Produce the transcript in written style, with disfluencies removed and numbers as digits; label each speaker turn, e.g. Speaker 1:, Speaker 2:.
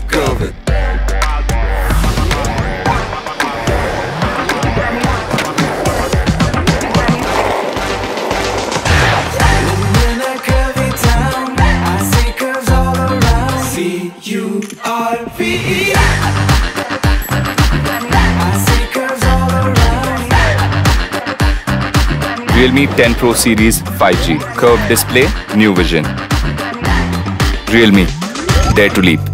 Speaker 1: curve it. When I curve it down, I see curves all around. C-U-R-V-E. I see curves all around.
Speaker 2: Realme 10 Pro Series 5G. Curved display, new vision. Realme, dare to leap.